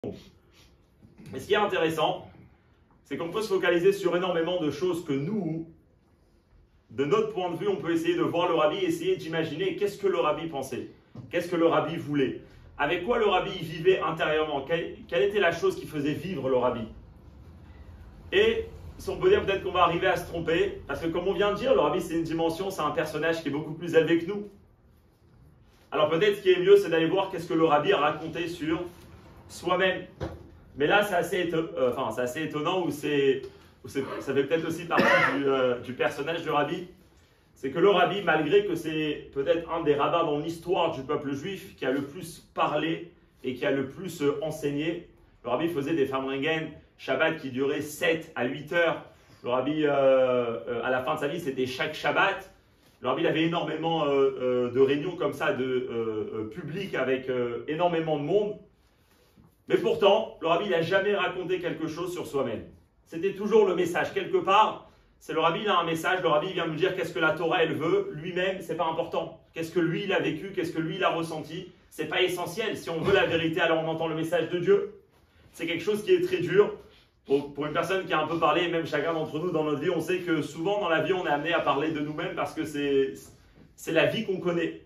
Mais ce qui est intéressant, c'est qu'on peut se focaliser sur énormément de choses que nous, de notre point de vue, on peut essayer de voir le rabbi, essayer d'imaginer qu'est-ce que le rabbi pensait, qu'est-ce que le rabbi voulait, avec quoi le rabbi vivait intérieurement, quelle était la chose qui faisait vivre le rabbi. Et si on peut dire peut-être qu'on va arriver à se tromper, parce que comme on vient de dire, le rabbi c'est une dimension, c'est un personnage qui est beaucoup plus élevé que nous. Alors peut-être ce qui est mieux, c'est d'aller voir qu'est-ce que le rabbi a raconté sur soi-même. Mais là, c'est assez étonnant, ça fait peut-être aussi partie du personnage du rabbi. C'est que le rabbi, malgré que c'est peut-être un des rabbins dans l'histoire du peuple juif qui a le plus parlé et qui a le plus enseigné, le rabbi faisait des Famringen Shabbat qui duraient 7 à 8 heures. Le rabbi, à la fin de sa vie, c'était chaque Shabbat. Le rabbi avait énormément de réunions comme ça, publiques avec énormément de monde. Mais pourtant, le rabbi n'a jamais raconté quelque chose sur soi-même. C'était toujours le message. Quelque part, c'est le rabbi, il a un message, le rabbi vient nous dire qu'est-ce que la Torah, elle veut. Lui-même, c'est pas important. Qu'est-ce que lui, il a vécu, qu'est-ce que lui, il a ressenti. C'est pas essentiel. Si on veut la vérité, alors on entend le message de Dieu. C'est quelque chose qui est très dur. Pour une personne qui a un peu parlé, et même chacun d'entre nous dans notre vie, on sait que souvent dans la vie, on est amené à parler de nous-mêmes parce que c'est la vie qu'on connaît.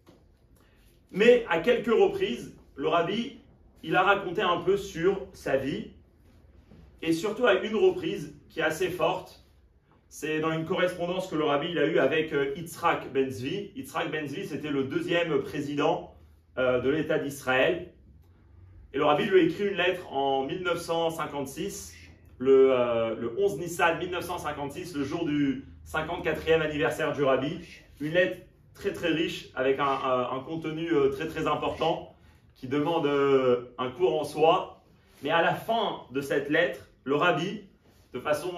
Mais à quelques reprises, le rabbi, il a raconté un peu sur sa vie, et surtout à une reprise qui est assez forte. C'est dans une correspondance que le rabbi il a eue avec Yitzhak Ben Zvi. Yitzhak Ben Zvi, c'était le deuxième président de l'État d'Israël. Et le rabbi lui a écrit une lettre en 1956, le 11 Nissan 1956, le jour du 54e anniversaire du rabbi. Une lettre très très riche, avec un contenu très très important, qui demande un cours en soi. Mais à la fin de cette lettre, le rabbi, de façon,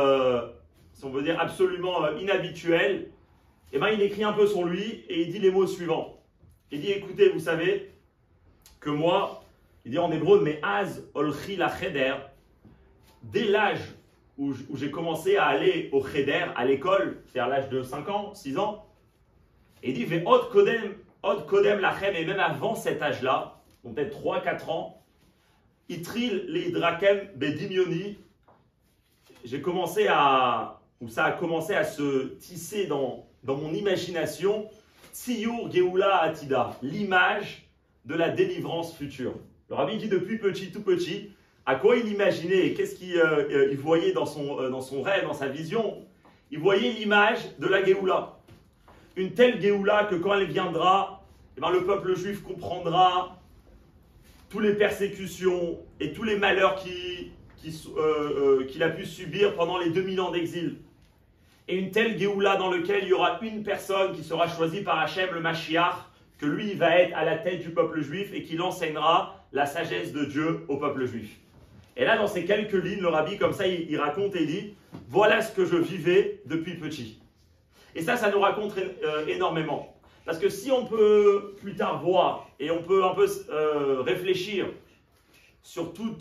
si on veut dire, absolument inhabituelle, eh ben, il écrit un peu sur lui et il dit les mots suivants. Il dit, écoutez, vous savez que moi, il dit en hébreu, mais az olchi la cheder, dès l'âge où j'ai commencé à aller au cheder, à l'école, c'est-à-dire l'âge de 5 ans, 6 ans, et il dit, ve od kodem lachem, et même avant cet âge-là, donc peut-être 3-4 ans, itril leidrakem bedimioni, ça a commencé à se tisser dans mon imagination, tziyur geoula atida, l'image de la délivrance future. Le rabbi dit depuis petit, tout petit, à quoi il imaginait et qu'est-ce qu'il voyait dans son rêve, dans sa vision. Il voyait l'image de la Géoula. Une telle Géoula que quand elle viendra, eh bien, le peuple juif comprendra toutes les persécutions et tous les malheurs qu'il a pu subir pendant les 2000 ans d'exil. Et une telle Géoula dans laquelle il y aura une personne qui sera choisie par Hachem, le Mashiach, que lui va être à la tête du peuple juif et qu'il enseignera la sagesse de Dieu au peuple juif. Et là, dans ces quelques lignes, le rabbi, comme ça, il raconte et dit « Voilà ce que je vivais depuis petit ». Et ça nous raconte énormément. Parce que si on peut plus tard voir et on peut un peu réfléchir sur toute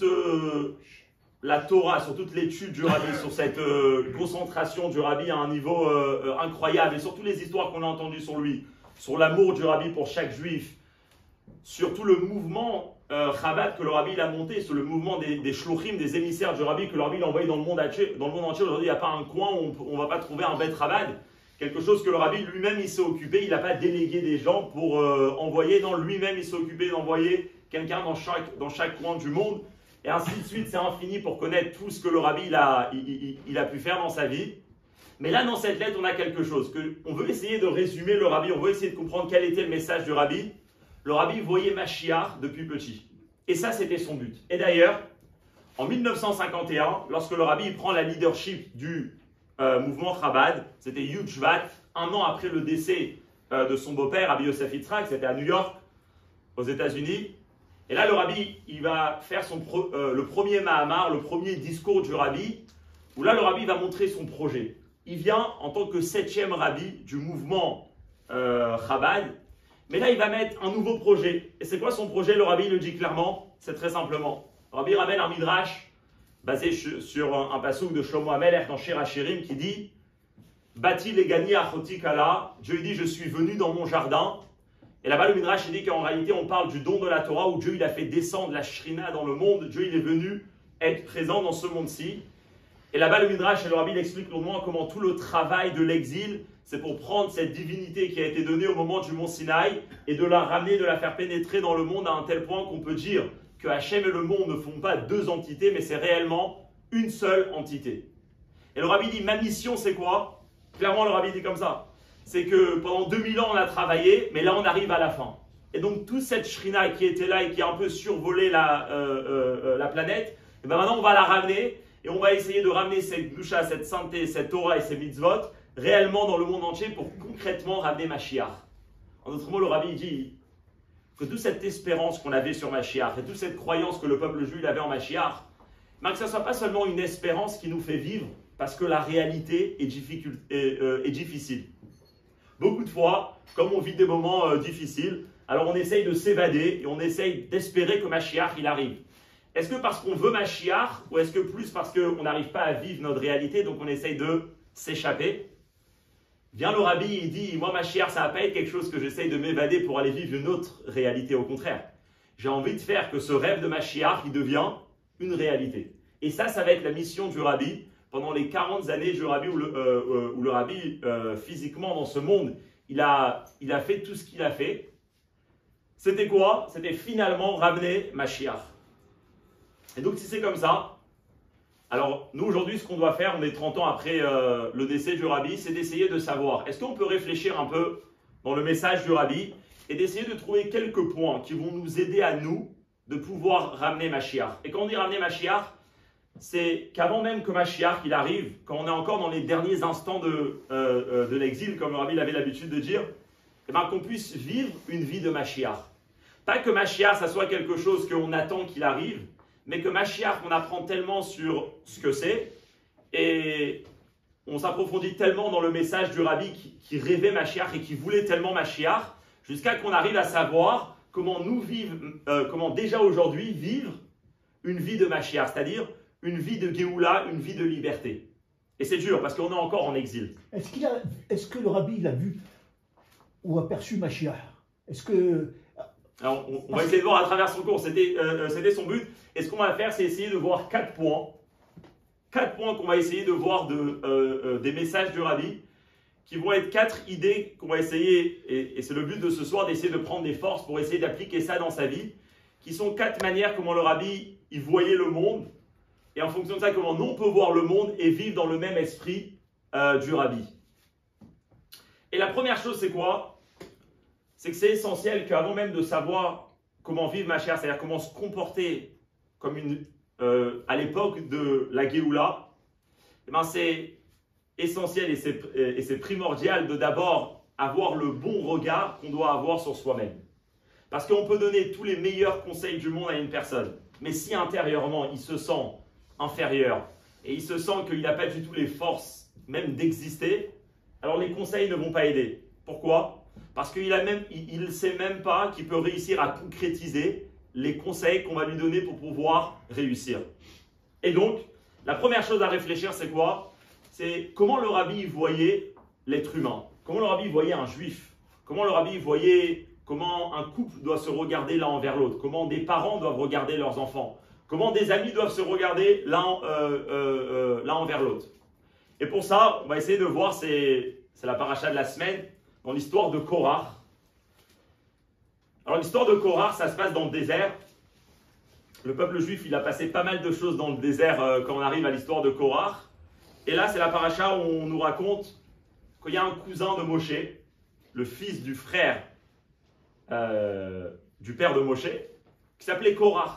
la Torah, sur toute l'étude du rabbi, sur cette concentration du rabbi à un niveau incroyable, et sur toutes les histoires qu'on a entendues sur lui, sur l'amour du rabbi pour chaque juif, sur tout le mouvement Chabad que le rabbi a monté, sur le mouvement des shluchim, des émissaires du rabbi que le rabbi a envoyé dans le monde entier. Aujourd'hui, il n'y a pas un coin où on ne va pas trouver un Bet Chabad. Quelque chose que le rabbi lui-même il s'est occupé, il n'a pas délégué des gens pour envoyer, non, lui-même il s'est occupé d'envoyer quelqu'un dans chaque coin du monde. Et ainsi de suite, c'est infini pour connaître tout ce que le rabbi il a pu faire dans sa vie. Mais là, dans cette lettre, on a quelque chose. On veut essayer de résumer le rabbi, on veut essayer de comprendre quel était le message du rabbi. Le rabbi voyait Mashiach depuis petit. Et ça, c'était son but. Et d'ailleurs, en 1951, lorsque le rabbi prend la leadership du mouvement Chabad, c'était Yud Shvat, un an après le décès de son beau-père, Rabbi Yosef Yitzhak, c'était à New York, aux États-Unis. Et là, le rabbi, il va faire le premier Mahamar, le premier discours du rabbi, où là, le rabbi va montrer son projet. Il vient en tant que 7e rabbi du mouvement Chabad, mais là, il va mettre un nouveau projet. Et c'est quoi son projet? Le rabbi le dit clairement, c'est très simplement. Le rabbi ramène un midrash basé sur un passouk de Shlomo HaMelech dans Shir HaShirim qui dit « Bati legani achoti kala » Dieu dit « Je suis venu dans mon jardin » Et là-bas, le Midrash dit qu'en réalité, on parle du don de la Torah où Dieu il a fait descendre la Shrina dans le monde. Dieu il est venu être présent dans ce monde-ci. Et là-bas, le Midrash et le Rabbi expliquent longuement comment tout le travail de l'exil, c'est pour prendre cette divinité qui a été donnée au moment du mont Sinaï et de la ramener, de la faire pénétrer dans le monde à un tel point qu'on peut dire que Hachem et le monde ne font pas deux entités, mais c'est réellement une seule entité. Et le Rabbi dit, ma mission c'est quoi? Clairement, le Rabbi dit comme ça. C'est que pendant 2000 ans on a travaillé, mais là on arrive à la fin. Et donc toute cette Shrina qui était là et qui a un peu survolé la planète, et ben maintenant on va la ramener et on va essayer de ramener cette Gdusha, cette sainteté, cette Torah et ces mitzvot réellement dans le monde entier pour concrètement ramener Mashiach. En d'autres mots, le Rabbi dit que toute cette espérance qu'on avait sur Mashiach et toute cette croyance que le peuple juif avait en Mashiach, que ce ne soit pas seulement une espérance qui nous fait vivre parce que la réalité est difficile. Beaucoup de fois, comme on vit des moments difficiles, alors on essaye de s'évader et on essaye d'espérer que Mashiach il arrive. Est-ce que parce qu'on veut Mashiach ou est-ce que plus parce qu'on n'arrive pas à vivre notre réalité, donc on essaye de s'échapper? Vient le Rabbi, il dit, moi Mashiach, ça ne va pas être quelque chose que j'essaye de m'évader pour aller vivre une autre réalité, au contraire. J'ai envie de faire que ce rêve de Mashiach, il devient une réalité. Et ça va être la mission du Rabbi pendant les 40 années du Rabbi où le Rabbi, physiquement dans ce monde, il a fait tout ce qu'il a fait. C'était quoi? C'était finalement ramener Mashiach. Et donc si c'est comme ça, alors nous aujourd'hui ce qu'on doit faire, on est 30 ans après le décès du Rabbi, c'est d'essayer de savoir, est-ce qu'on peut réfléchir un peu dans le message du Rabbi et d'essayer de trouver quelques points qui vont nous aider à nous de pouvoir ramener Mashiach. Et quand on dit ramener Mashiach, c'est qu'avant même que Mashiach il arrive, quand on est encore dans les derniers instants de l'exil, comme le Rabbi avait l'habitude de dire, eh ben, qu'on puisse vivre une vie de Mashiach. Pas que Mashiach, ça soit quelque chose qu'on attend qu'il arrive, mais que Mashiach, on apprend tellement sur ce que c'est, et on s'approfondit tellement dans le message du Rabbi qui rêvait Mashiach et qui voulait tellement Mashiach, jusqu'à qu'on arrive à savoir comment nous vivre, comment déjà aujourd'hui vivre une vie de Mashiach, c'est-à-dire une vie de Géoula, une vie de liberté. Et c'est dur, parce qu'on est encore en exil. Est-ce que le Rabbi il a vu ou aperçu Mashiach? Est-ce que... Alors, on va essayer de voir à travers son cours, c'était son but. Et ce qu'on va faire, c'est essayer de voir 4 points. 4 points qu'on va essayer de voir des messages du Rabbi, qui vont être 4 idées qu'on va essayer, et c'est le but de ce soir, d'essayer de prendre des forces pour essayer d'appliquer ça dans sa vie, qui sont 4 manières comment le Rabbi il voyait le monde, et en fonction de ça, comment nous on peut voir le monde et vivre dans le même esprit du Rabbi. Et la première chose, c'est quoi? C'est que c'est essentiel qu'avant même de savoir comment vivre Mashiach, c'est-à-dire comment se comporter comme à l'époque de la Géoula, eh ben c'est essentiel et c'est primordial de d'abord avoir le bon regard qu'on doit avoir sur soi-même. Parce qu'on peut donner tous les meilleurs conseils du monde à une personne, mais si intérieurement il se sent inférieur et il se sent qu'il n'a pas du tout les forces même d'exister, alors les conseils ne vont pas aider. Pourquoi? Parce qu'il ne sait même pas qu'il peut réussir à concrétiser les conseils qu'on va lui donner pour pouvoir réussir. Et donc, la première chose à réfléchir, c'est quoi? C'est comment le Rabbi voyait l'être humain. Comment le Rabbi voyait un juif. Comment le Rabbi voyait comment un couple doit se regarder l'un envers l'autre. Comment des parents doivent regarder leurs enfants. Comment des amis doivent se regarder l'un envers l'autre. Et pour ça, on va essayer de voir, c'est la paracha de la semaine, dans l'histoire de Korach. Alors l'histoire de Korach, ça se passe dans le désert. Le peuple juif, il a passé pas mal de choses dans le désert quand on arrive à l'histoire de Korach. Et là, c'est la paracha où on nous raconte qu'il y a un cousin de Moshe, le fils du frère du père de Moshe, qui s'appelait Korach.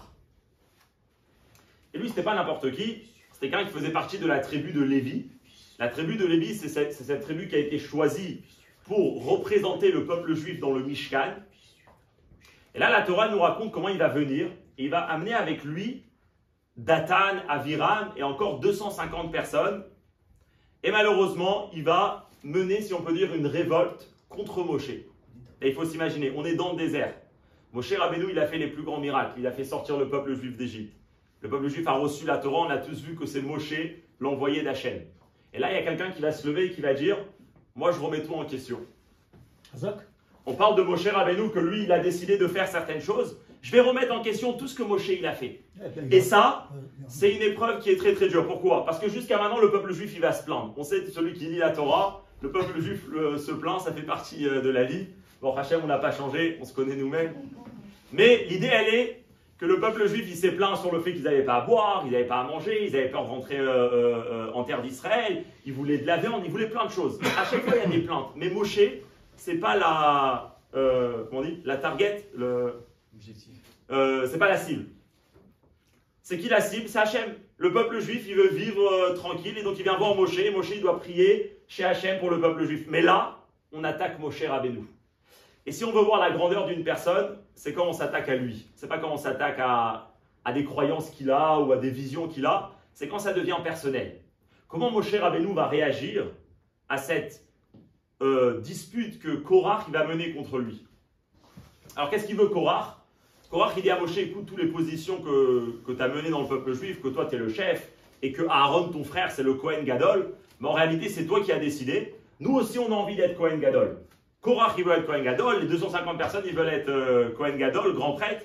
Et lui, c'était pas n'importe qui, c'était quelqu'un qui faisait partie de la tribu de Lévi. La tribu de Lévi, c'est cette tribu qui a été choisie pour représenter le peuple juif dans le Mishkan. Et là, la Torah nous raconte comment il va venir. Et il va amener avec lui Datan, Aviram et encore 250 personnes. Et malheureusement, il va mener, si on peut dire, une révolte contre Moshe. Et il faut s'imaginer, on est dans le désert. Moshe Rabbeinu, il a fait les plus grands miracles. Il a fait sortir le peuple juif d'Égypte. Le peuple juif a reçu la Torah. On a tous vu que c'est Moshe, l'envoyé d'Hachem. Et là, il y a quelqu'un qui va se lever et qui va dire « Moi, je remets tout en question. » on parle de Moshe Rabbeinu, que lui, il a décidé de faire certaines choses. Je vais remettre en question tout ce que Moshe il a fait. Et ça, c'est une épreuve qui est très très dure. Pourquoi? Parce que jusqu'à maintenant, le peuple juif, il va se plaindre. On sait, celui qui lit la Torah, le peuple juif se plaint, ça fait partie de la vie. Bon, Hachem, on n'a pas changé, on se connaît nous-mêmes. Mais l'idée, elle est que le peuple juif, il s'est plaint sur le fait qu'ils n'avaient pas à boire, ils n'avaient pas à manger, ils avaient peur de rentrer en terre d'Israël, ils voulaient de la viande, ils voulaient plein de choses. À chaque fois, il y a des plaintes. Mais Moshe, c'est pas comment on dit, la target, c'est pas la cible. C'est qui la cible? C'est Hachem. Le peuple juif, il veut vivre tranquille, et donc il vient voir Moshe, et Moshe, il doit prier chez Hachem pour le peuple juif. Mais là, on attaque Moshe Rabbeinu. Et si on veut voir la grandeur d'une personne, c'est quand on s'attaque à lui. C'est pas quand on s'attaque à des croyances qu'il a ou à des visions qu'il a. C'est quand ça devient personnel. Comment Moshe Rabbeinu va réagir à cette dispute que Korach va mener contre lui? Alors qu'est-ce qu'il veut Korach? Korach, il dit à Moshe, écoute, toutes les positions que tu as menées dans le peuple juif, que toi tu es le chef, et que Aaron, ton frère, c'est le Kohen Gadol, mais en réalité c'est toi qui as décidé. Nous aussi on a envie d'être Kohen Gadol. Korach, il veut être Kohen Gadol, les 250 personnes, ils veulent être Kohen Gadol, grand prêtre.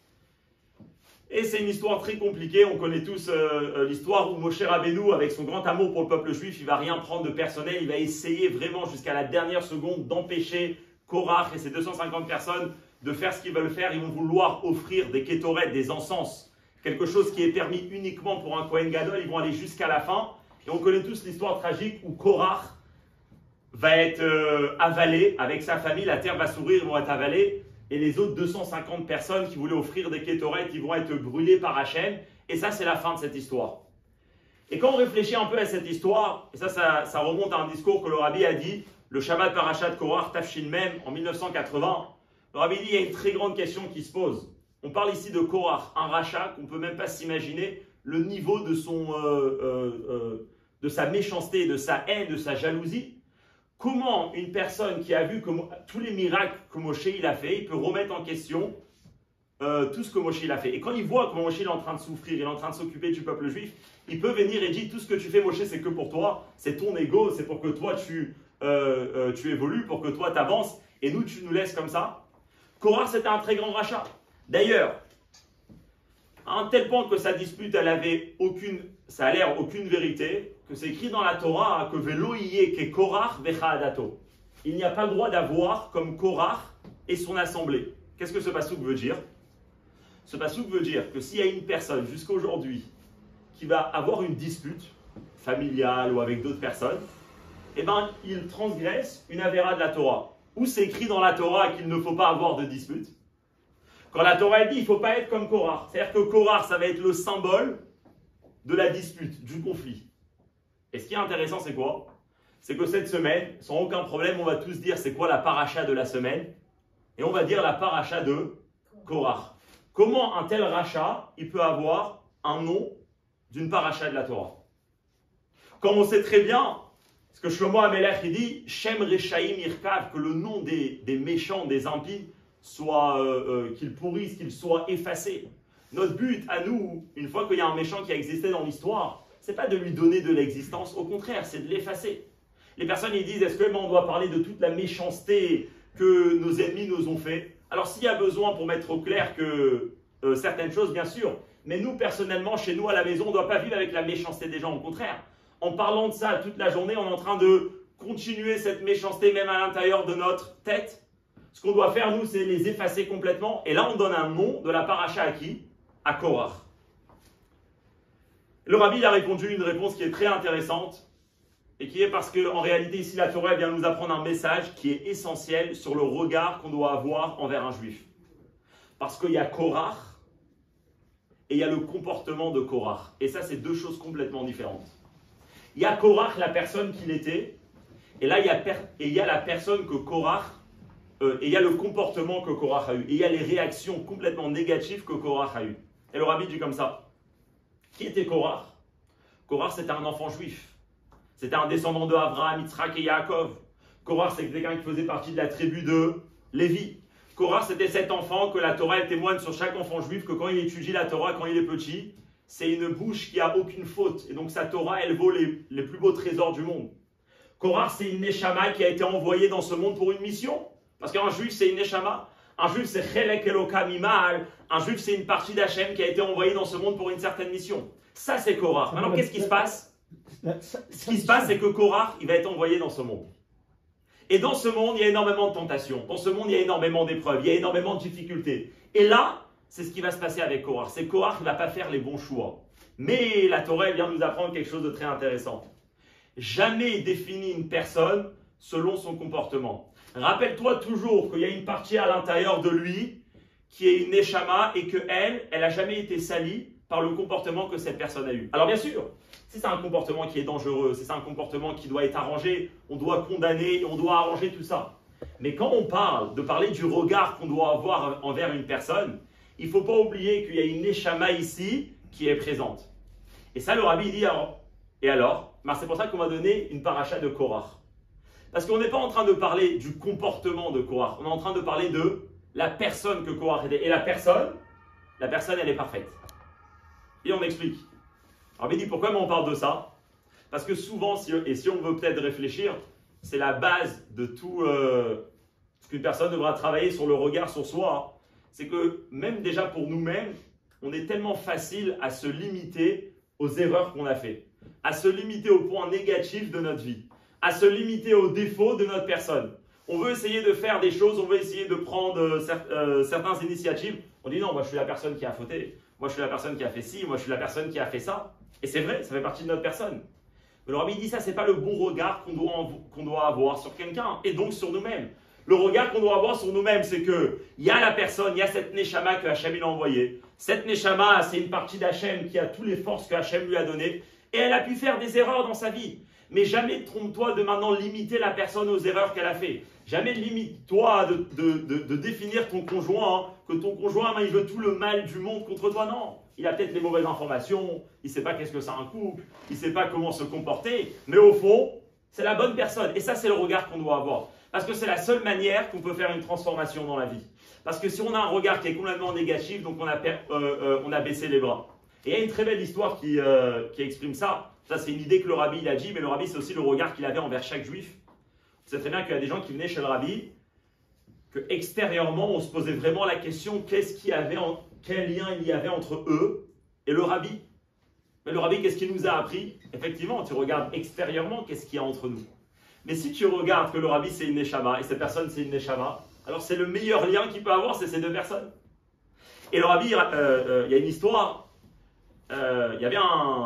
Et c'est une histoire très compliquée, on connaît tous l'histoire où Moshe Rabbeinu, avec son grand amour pour le peuple juif, il va rien prendre de personnel, il va essayer vraiment jusqu'à la dernière seconde d'empêcher Korach et ses 250 personnes de faire ce qu'ils veulent faire. Ils vont vouloir offrir des kétorets, des encens, quelque chose qui est permis uniquement pour un Kohen Gadol, ils vont aller jusqu'à la fin. Et on connaît tous l'histoire tragique où Korach va être avalé avec sa famille, la terre va s'ouvrir, ils vont être avalés, et les autres 250 personnes qui voulaient offrir des kétorets, ils vont être brûlés par Hachem, et ça c'est la fin de cette histoire. Et quand on réfléchit un peu à cette histoire, et ça remonte à un discours que le Rabbi a dit, le Shabbat Parashat Korach Tafshin Mem en 1980, le Rabbi dit il y a une très grande question qui se pose. On parle ici de Korach, un rachat qu'on ne peut même pas s'imaginer le niveau de sa méchanceté, de sa haine, de sa jalousie. Comment une personne qui a vu tous les miracles que Moshe il a fait, il peut remettre en question tout ce que Moshe il a fait. Et quand il voit que Moshe il est en train de souffrir, il est en train de s'occuper du peuple juif, il peut venir et dire tout ce que tu fais Moshe c'est que pour toi, c'est ton ego, c'est pour que toi tu évolues, pour que toi tu avances, et nous tu nous laisses comme ça. Korach c'était un très grand rachat. D'ailleurs, à un tel point que sa dispute elle avait ça a l'air aucune vérité, que c'est écrit dans la Torah que Velo yeh ke Korach vecha'adato. Il n'y a pas le droit d'avoir comme Korach et son assemblée. Qu'est-ce que ce passouk veut dire? Ce passouk veut dire que s'il y a une personne jusqu'à aujourd'hui qui va avoir une dispute familiale ou avec d'autres personnes, eh ben, il transgresse une avéra de la Torah. Où c'est écrit dans la Torah qu'il ne faut pas avoir de dispute? Quand la Torah dit il ne faut pas être comme Korach, c'est-à-dire que Korach, ça va être le symbole de la dispute, du conflit. Et ce qui est intéressant, c'est quoi? C'est que cette semaine, sans aucun problème, on va tous dire c'est quoi la paracha de la semaine? Et on va dire la paracha de Korach. Comment un tel rachat, il peut avoir un nom d'une paracha de la Torah? Comme on sait très bien, ce que Shlomo Amelech il dit, Shem Rechaim Irkav, que le nom des méchants, des impies, soit qu'ils pourrissent, qu'ils soient effacés. Notre but à nous, une fois qu'il y a un méchant qui a existé dans l'histoire, c'est pas de lui donner de l'existence, au contraire, c'est de l'effacer. Les personnes ils disent, est-ce que on doit parler de toute la méchanceté que nos ennemis nous ont fait? Alors s'il y a besoin pour mettre au clair que certaines choses, bien sûr, mais nous personnellement, chez nous à la maison, on ne doit pas vivre avec la méchanceté des gens, au contraire. En parlant de ça toute la journée, on est en train de continuer cette méchanceté même à l'intérieur de notre tête. Ce qu'on doit faire, nous, c'est les effacer complètement. Et là, on donne un nom de la paracha à qui? À Korach. Le Rabbi il a répondu une réponse qui est très intéressante et qui est parce qu'en réalité, ici, la Torah vient nous apprendre un message qui est essentiel sur le regard qu'on doit avoir envers un juif. Parce qu'il y a Korach et il y a le comportement de Korach. Et ça, c'est deux choses complètement différentes. Il y a Korach, la personne qu'il était, et là, il y a la personne que Korach, et il y a le comportement que Korach a eu, et il y a les réactions complètement négatives que Korach a eu. Et le Rabbi dit comme ça. Qui était Korach? Korach, c'était un enfant juif. C'était un descendant de Abraham, Yitzhak et Yaakov. Korach, c'est quelqu'un qui faisait partie de la tribu de Lévi. Korach, c'était cet enfant que la Torah elle témoigne sur chaque enfant juif, que quand il étudie la Torah, quand il est petit, c'est une bouche qui n'a aucune faute. Et donc sa Torah, elle vaut les plus beaux trésors du monde. Korach, c'est une Neshama qui a été envoyée dans ce monde pour une mission. Parce qu'un juif, c'est une neshama. Un juif, c'est chelek Eloka mimal. Un juif, c'est une partie d'Hachem qui a été envoyée dans ce monde pour une certaine mission. Ça, c'est Korach. Maintenant, qu'est-ce qui se passe? Ce qui se passe, c'est que Korach, il va être envoyé dans ce monde. Et dans ce monde, il y a énormément de tentations. Dans ce monde, il y a énormément d'épreuves. Il y a énormément de difficultés. Et là, c'est ce qui va se passer avec Korach. C'est que Korach ne va pas faire les bons choix. Mais la Torah vient nous apprendre quelque chose de très intéressant. Jamais définit une personne selon son comportement. Rappelle-toi toujours qu'il y a une partie à l'intérieur de lui qui est une neshama et qu'elle n'a jamais été salie par le comportement que cette personne a eu. Alors bien sûr, si c'est un comportement qui est dangereux, si c'est un comportement qui doit être arrangé, on doit condamner, on doit arranger tout ça. Mais quand on parle du regard qu'on doit avoir envers une personne, il ne faut pas oublier qu'il y a une neshama ici qui est présente. Et ça, le rabbi dit alors, et alors, c'est pour ça qu'on va donner une paracha de Korach. Parce qu'on n'est pas en train de parler du comportement de Korach, on est en train de parler de la personne que Korach était. Et la personne, elle est parfaite. Et on explique. Alors, il dit pourquoi on parle de ça? Parce que souvent, si on veut peut-être réfléchir, c'est la base de tout ce qu'une personne devra travailler sur le regard sur soi. C'est que même déjà pour nous-mêmes, on est tellement facile à se limiter aux erreurs qu'on a faites, à se limiter aux points négatifs de notre vie, à se limiter aux défauts de notre personne. On veut essayer de faire des choses, on veut essayer de prendre certaines initiatives. On dit non, moi je suis la personne qui a fauté, moi je suis la personne qui a fait ci, moi je suis la personne qui a fait ça. Et c'est vrai, ça fait partie de notre personne. Mais le rabbi dit ça, c'est pas le bon regard qu'on doit avoir sur quelqu'un et donc sur nous-mêmes. Le regard qu'on doit avoir sur nous-mêmes, c'est que il y a la personne, il y a cette neshama que Hachem a envoyée. Cette neshama, c'est une partie d'Hachem qui a toutes les forces que Hachem lui a données et elle a pu faire des erreurs dans sa vie. Mais jamais trompe-toi de maintenant limiter la personne aux erreurs qu'elle a fait. Jamais limite-toi de définir ton conjoint, que ton conjoint, il veut tout le mal du monde contre toi. Non, il a peut-être les mauvaises informations, il ne sait pas qu'est-ce que c'est un couple, il ne sait pas comment se comporter, mais au fond, c'est la bonne personne. Et ça, c'est le regard qu'on doit avoir. Parce que c'est la seule manière qu'on peut faire une transformation dans la vie. Parce que si on a un regard qui est complètement négatif, donc on a baissé les bras. Et il y a une très belle histoire qui exprime ça. Ça, c'est une idée que le rabbi il a dit, mais le rabbi, c'est aussi le regard qu'il avait envers chaque juif. C'est très bien qu'il y a des gens qui venaient chez le rabbi, que extérieurement, on se posait vraiment la question, quel lien il y avait entre eux et le rabbi. Mais le rabbi, qu'est-ce qu'il nous a appris? Effectivement, tu regardes extérieurement, qu'est-ce qu'il y a entre nous. Mais si tu regardes que le rabbi, c'est une neshama, et cette personne, c'est une neshama, alors c'est le meilleur lien qu'il peut avoir, c'est ces deux personnes. Et le rabbi, il y a une histoire, il y avait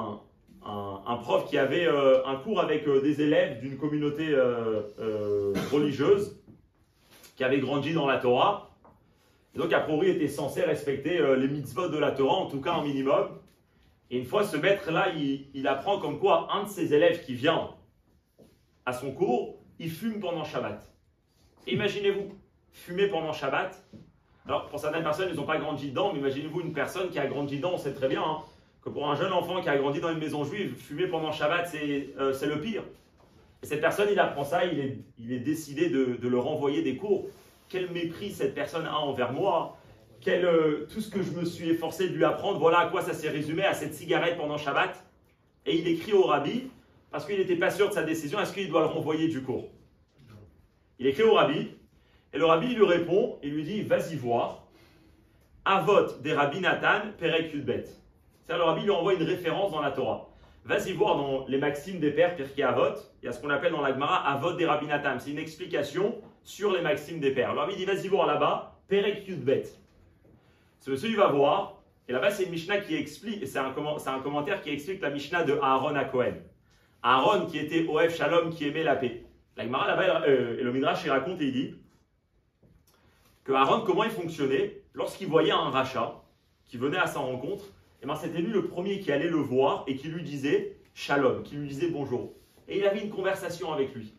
un prof qui avait un cours avec des élèves d'une communauté religieuse qui avait grandi dans la Torah. Et donc, a priori, était censé respecter les mitzvot de la Torah, en tout cas un minimum. Et une fois, ce maître-là, il apprend comme quoi un de ses élèves qui vient à son cours, il fume pendant Shabbat. Et imaginez-vous, fumer pendant Shabbat. Alors, pour certaines personnes, ils n'ont pas grandi dedans, mais imaginez-vous une personne qui a grandi dedans, on sait très bien, hein, que pour un jeune enfant qui a grandi dans une maison juive, fumer pendant Shabbat, c'est le pire. Et cette personne, il apprend ça, il est décidé de le renvoyer des cours. Quel mépris cette personne a envers moi, tout ce que je me suis efforcé de lui apprendre, voilà à quoi ça s'est résumé, à cette cigarette pendant Shabbat. Et il écrit au rabbi, parce qu'il n'était pas sûr de sa décision, est-ce qu'il doit le renvoyer du cours? Il écrit au rabbi, et le rabbi lui répond, il lui dit, vas-y voir, Avot des Rabbi Nathan, Perek Yudbet. C'est-à-dire le rabbi lui envoie une référence dans la Torah. Vas-y voir dans les maximes des pères, Pirkei Avot, il y a ce qu'on appelle dans la Gemara Avot des Rabbi Nathan. C'est une explication sur les maximes des pères. Le rabbi dit, vas-y voir là-bas, Perek Yudbet. Ce monsieur, il va voir, et là-bas, c'est une Mishnah qui explique, et c'est un commentaire qui explique la Mishnah de Aaron à Cohen. Aaron qui était Oev Shalom, qui aimait la paix. La Gemara là-bas, et le Midrash, il raconte et il dit que Aaron, comment il fonctionnait lorsqu'il voyait un rachat qui venait à sa rencontre, et bien c'était lui le premier qui allait le voir et qui lui disait Shalom, qui lui disait bonjour. Et il avait une conversation avec lui.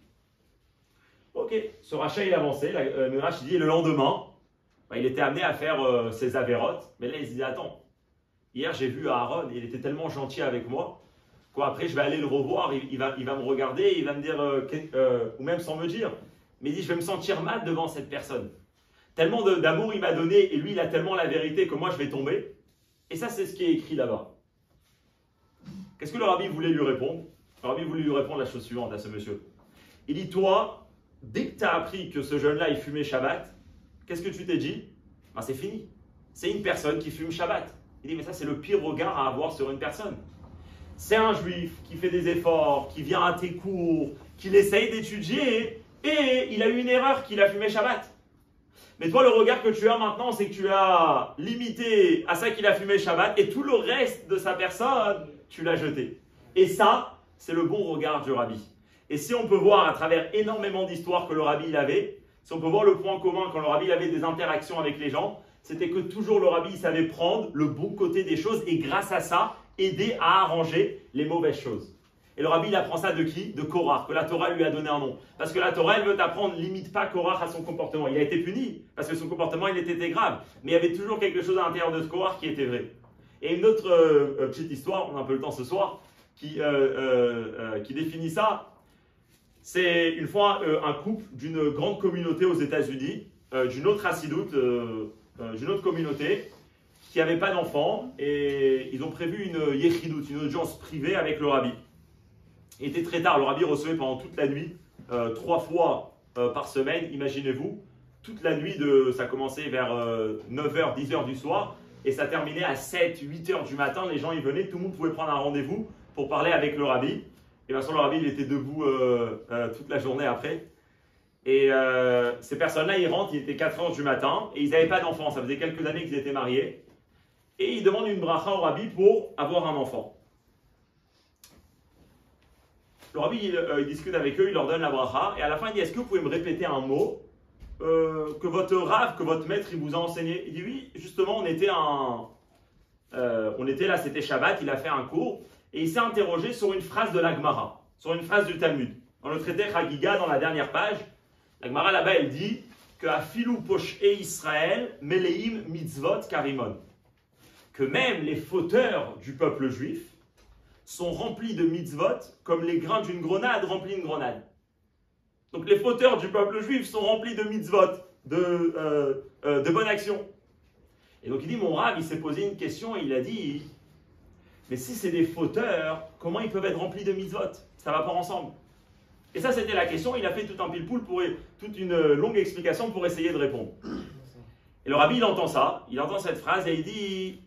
Ok, ce rachat il avançait, le Midrash il dit, et le lendemain, il était amené à faire ses avérotes, mais là il se dit attends, hier j'ai vu Aaron, il était tellement gentil avec moi, quoi, après je vais aller le revoir, il va me regarder, il va me dire, ou même sans me dire, mais il dit je vais me sentir mal devant cette personne. Tellement d'amour il m'a donné, et lui il a tellement la vérité que moi je vais tomber. Et ça c'est ce qui est écrit là-bas. Qu'est-ce que le rabbi voulait lui répondre? Le rabbi voulait lui répondre la chose suivante à ce monsieur. Il dit toi, dès que tu as appris que ce jeune-là, il fumait Shabbat, qu'est-ce que tu t'es dit? Ben, c'est fini. C'est une personne qui fume Shabbat. Il dit, mais ça, c'est le pire regard à avoir sur une personne. C'est un juif qui fait des efforts, qui vient à tes cours, qui essaye d'étudier, et il a eu une erreur qu'il a fumé Shabbat. Mais toi, le regard que tu as maintenant, c'est que tu as limité à ça qu'il a fumé Shabbat, et tout le reste de sa personne, tu l'as jeté. Et ça, c'est le bon regard du rabbi. Et si on peut voir à travers énormément d'histoires que le rabbi il avait, si on peut voir le point commun quand le rabbi il avait des interactions avec les gens, c'était que toujours le rabbi il savait prendre le bon côté des choses et grâce à ça, aider à arranger les mauvaises choses. Et le rabbi il apprend ça de qui? De Korach, que la Torah lui a donné un nom. Parce que la Torah elle veut t'apprendre, limite pas Korach à son comportement. Il a été puni parce que son comportement il était grave. Mais il y avait toujours quelque chose à l'intérieur de ce Korach qui était vrai. Et une autre petite histoire, on a un peu le temps ce soir, qui définit ça. C'est une fois un couple d'une grande communauté aux États-Unis, d'une autre chassidoute, d'une autre communauté, qui n'avait pas d'enfants, et ils ont prévu une yechidout, une audience privée avec le rabbi. Il était très tard, le rabbi recevait pendant toute la nuit, 3 fois par semaine, imaginez-vous, toute la nuit, ça commençait vers 9h, 10h du soir, et ça terminait à 7, 8h du matin, les gens y venaient, tout le monde pouvait prendre un rendez-vous pour parler avec le rabbi. Et bien sûr, le rabbi, il était debout toute la journée après. Et ces personnes-là, ils rentrent, il était 4h du matin, et ils n'avaient pas d'enfants. Ça faisait quelques années qu'ils étaient mariés. Et ils demandent une bracha au rabbi pour avoir un enfant. Le rabbi, il discute avec eux, il leur donne la bracha, et à la fin, il dit, est-ce que vous pouvez me répéter un mot que votre rave, que votre maître, il vous a enseigné? Il dit, oui, justement, on était là, c'était Shabbat, il a fait un cours, et il s'est interrogé sur une phrase de la Gemara, sur une phrase du Talmud. Dans le traité Chagiga, dans la dernière page, la Gemara là-bas, elle dit que Afilu Posh'e Israël Meleim Mitzvot Karimon. Que même les fauteurs du peuple juif sont remplis de mitzvot comme les grains d'une grenade remplit une grenade. Donc les fauteurs du peuple juif sont remplis de mitzvot, de bonnes actions. Et donc il dit, mon Rav, il s'est posé une question et il a dit, mais si c'est des fauteurs, comment ils peuvent être remplis de mitzvot? Ça va pas ensemble. Et ça, c'était la question. Il a fait tout un pile-poule, toute une longue explication pour essayer de répondre. Et le rabbi, il entend ça, il entend cette phrase et il dit,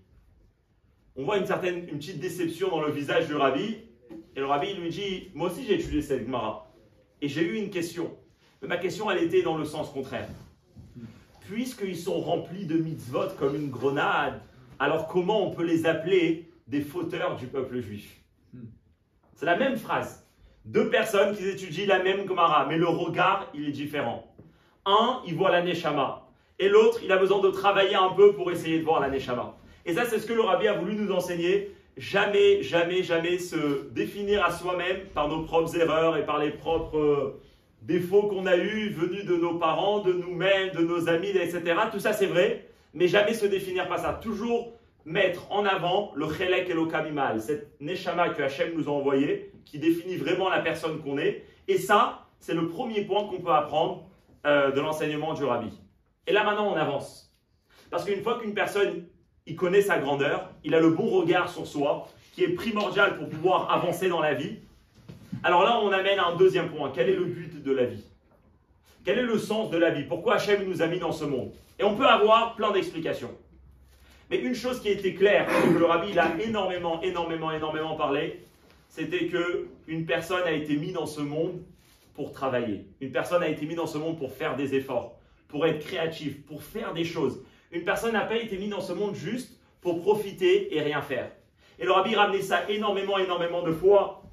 on voit une petite déception dans le visage du rabbi. Et le rabbi, il lui dit, moi aussi j'ai étudié cette Gemara. Et j'ai eu une question. Mais ma question, elle était dans le sens contraire. Puisqu'ils sont remplis de mitzvot comme une grenade, alors comment on peut les appeler des fauteurs du peuple juif? C'est la même phrase. 2 personnes qui étudient la même Gemara, mais le regard, il est différent. Un, il voit la Neshama, et l'autre, il a besoin de travailler un peu pour essayer de voir la Neshama. Et ça, c'est ce que le rabbi a voulu nous enseigner. Jamais, jamais, jamais se définir à soi-même par nos propres erreurs et par les propres défauts qu'on a eus, venus de nos parents, de nous-mêmes, de nos amis, etc. Tout ça, c'est vrai, mais jamais se définir par ça. Toujours mettre en avant le Chelek et le Kamimal, cette Neshama que Hachem nous a envoyée, qui définit vraiment la personne qu'on est. Et ça, c'est le premier point qu'on peut apprendre de l'enseignement du rabbi. Et là, maintenant, on avance. Parce qu'une fois qu'une personne, il connaît sa grandeur, il a le bon regard sur soi, qui est primordial pour pouvoir avancer dans la vie. Alors là, on amène à un deuxième point. Quel est le but de la vie? Quel est le sens de la vie? Pourquoi Hachem nous a mis dans ce monde? Et on peut avoir plein d'explications. Mais une chose qui était claire, que le rabbi il a énormément parlé, c'était qu'une personne a été mise dans ce monde pour travailler. Une personne a été mise dans ce monde pour faire des efforts, pour être créatif, pour faire des choses. Une personne n'a pas été mise dans ce monde juste pour profiter et rien faire. Et le rabbi ramenait ça énormément de fois.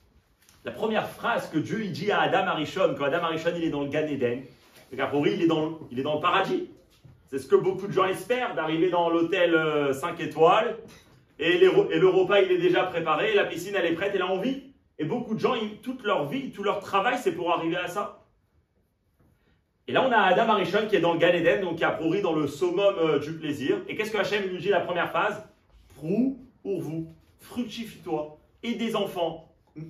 La première phrase que Dieu il dit à Adam Arishon, quand Adam Arishon il est dans le Gan Eden, car pour lui il est dans le paradis. C'est ce que beaucoup de gens espèrent, d'arriver dans l'hôtel 5 étoiles, et le repas il est déjà préparé, la piscine elle est prête et là on vit. Et beaucoup de gens, toute leur vie, tout leur travail c'est pour arriver à ça. Et là on a Adam Arishon qui est dans le Gan Eden, donc qui a pourri dans le summum du plaisir. Et qu'est-ce que Hachem lui dit la première phrase? Prou, urvu, fructifie-toi, aie des enfants,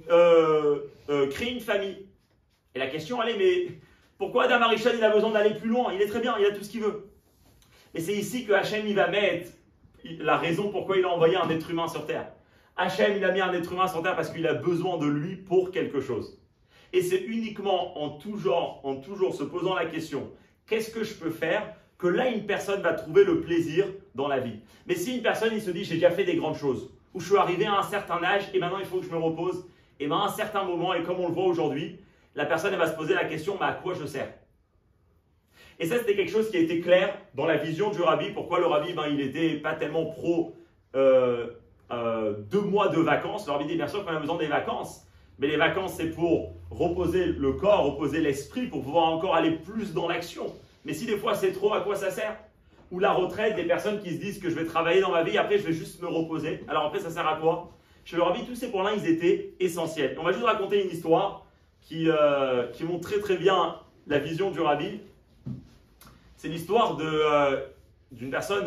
crée une famille. Et la question elle est, mais pourquoi Adam Arishon il a besoin d'aller plus loin? Il est très bien, il a tout ce qu'il veut. Et c'est ici que Hachem il va mettre la raison pourquoi il a envoyé un être humain sur terre. Hachem il a mis un être humain sur terre parce qu'il a besoin de lui pour quelque chose. Et c'est uniquement en toujours se posant la question, qu'est-ce que je peux faire, que là, une personne va trouver le plaisir dans la vie. Mais si une personne, il se dit, j'ai déjà fait des grandes choses, ou je suis arrivé à un certain âge et maintenant il faut que je me repose, et bien à un certain moment, et comme on le voit aujourd'hui, la personne elle va se poser la question, mais à quoi je sers? Et ça, c'était quelque chose qui a été clair dans la vision du rabbi. Pourquoi le rabbi, il n'était pas tellement pro 2 mois de vacances. Le rabbi dit bien sûr qu'on a besoin des vacances, mais les vacances, c'est pour reposer le corps, reposer l'esprit, pour pouvoir encore aller plus dans l'action. Mais si des fois c'est trop, à quoi ça sert? Ou la retraite, des personnes qui se disent que je vais travailler dans ma vie, après je vais juste me reposer. Alors après, ça sert à quoi? Chez le rabbi, tous ces points-là, ils étaient essentiels. On va juste raconter une histoire qui montre très très bien la vision du rabbi. C'est l'histoire d'une personne,